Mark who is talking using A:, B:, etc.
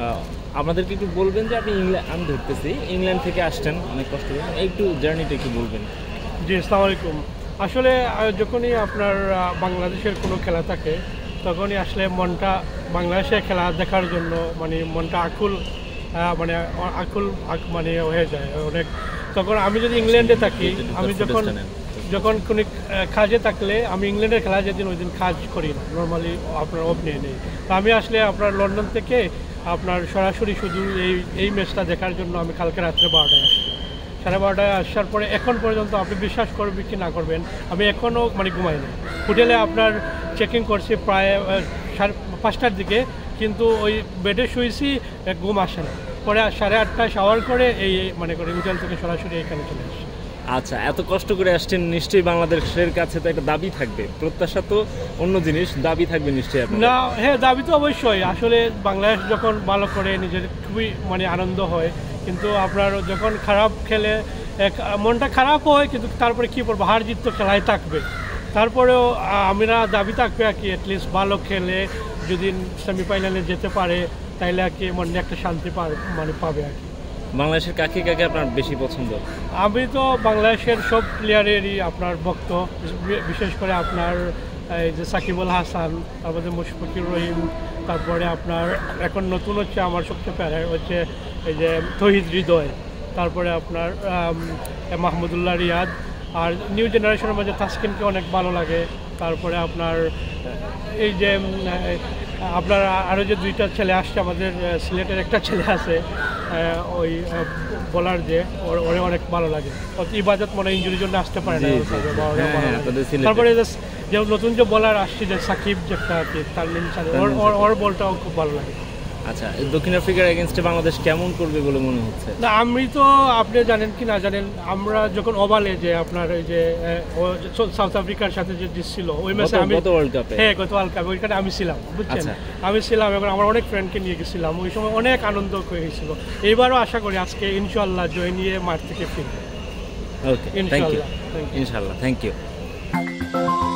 A: আমাদেরকে একটু বলবেন যে আপনি আমি ধরতেছি ইংল্যান্ড থেকে আসছেন, অনেক কষ্ট করে, একটু জার্নিটা একটু বলবেন।
B: জি, আসসালামু আলাইকুম। আসলে যখনই আপনার বাংলাদেশের কোনো খেলা থাকে তখনই আসলে মনটা বাংলাদেশের খেলা দেখার জন্য মানে মনটা আকুল মানে হয়ে যায় অনেক। তখন আমি যদি ইংল্যান্ডে থাকি, আমি যখন কোনো কাজে থাকলে আমি ইংল্যান্ডের খেলা যেদিন ওই দিন কাজ করি না, নর্মালি আপনার অফ নিয়ে নেই। তো আমি আসলে আপনার লন্ডন থেকে আপনার সরাসরি শুধু এই ম্যাচটা দেখার জন্য আমি কালকে রাত্রে 12টায় আসি। 12:30 আসার পরে এখন পর্যন্ত আপনি বিশ্বাস করবেন কি না করবেন, আমি এখনও মানে ঘুমাই না। হোটেলে আপনার চেকিং করছি প্রায় 5টার দিকে, কিন্তু ওই বেডে শুয়েছি, ঘুম আসে না। পরে 8:30টায় শাওয়ার করে এই মানে করে হোটেল থেকে সরাসরি এখানে চলে আসি।
A: আচ্ছা, এত কষ্ট করে আসছেন, নিশ্চয়ই বাংলাদেশের কাছে তো একটা দাবি থাকবে, প্রত্যাশা তো অন্য জিনিস, দাবি থাকবে নিশ্চয়ই আপনার।
B: না, হ্যাঁ, দাবি তো অবশ্যই। আসলে বাংলাদেশ যখন ভালো করে নিজের খুবই মানে আনন্দ হয়, কিন্তু আপনার যখন খারাপ খেলে মনটা খারাপ হয়, কিন্তু তারপরে কী করবো, হার জিত তো খেলায় থাকবে। তারপরেও আমরা দাবি থাকবে আর কি, অ্যাটলিস্ট ভালো খেলে যদি সেমিফাইনালে যেতে পারে তাইলে আর কি মনে একটা শান্তি মানে পাবে আর কি।
A: বাংলাদেশের কাকে কাকে আপনার বেশি পছন্দ?
B: আমি তো বাংলাদেশের সব প্লেয়ারেরই আপনার ভক্ত, বিশেষ করে আপনার এই যে সাকিব আল হাসান, তারপরে মুশফিকুর রহিম, তারপরে আপনার এখন নতুন হচ্ছে আমার সবচেয়ে প্যারা হচ্ছে এই যে তহিদ হৃদয়, তারপরে আপনার মাহমুদুল্লাহ রিয়াদ, আর নিউ জেনারেশনের মধ্যে তাসকিনকে অনেক ভালো লাগে। তারপরে আপনার এই যে আপনার আরও যে 2টা ছেলে আসছে, আমাদের সিলেটের একটা ছেলে আছে ওই বলার যে ওরে অনেক ভালো লাগে। ইবাদত মনে ইঞ্জুরির জন্য আসতে পারে না। তারপরে যে নতুন যে বলার আসছে যে সাকিব, যেটা আর কি তার ওর বলটাও খুব ভালো লাগে।
A: আচ্ছা, দক্ষিণ আফ্রিকার এগেনস্টে বাংলাদেশ কেমন করবে বলে মনে হচ্ছে?
B: না, আমি তো আপনি জানেন কি না জানেন, আমরা যখন ওভালে যে আপনার ওই যে সাউথ আফ্রিকার সাথে যে জিতছিল ওই ম্যাচে আমি গত ওয়ার্ল্ড কাপে ওইখানে আমি ছিলাম, বুঝছেন। আমি ছিলাম এবং আমার অনেক ফ্রেন্ডকে নিয়ে গেছিলাম, ওই সময় অনেক আনন্দ হয়ে গেছিল। এইবারও আশা করি আজকে ইনশাআল্লাহ জয় নিয়ে মাঠ থেকে ফিরবে।
A: ওকে, ইনশাআল্লাহ, থ্যাংক ইউ।